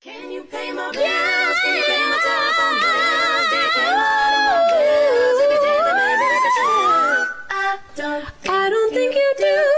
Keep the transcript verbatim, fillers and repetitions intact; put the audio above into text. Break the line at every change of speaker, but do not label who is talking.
Can you pay my bills? Can you pay my telephone bills? Do you pay my automobile bills? If you did, then maybe we could trip. I don't, I don't think you do.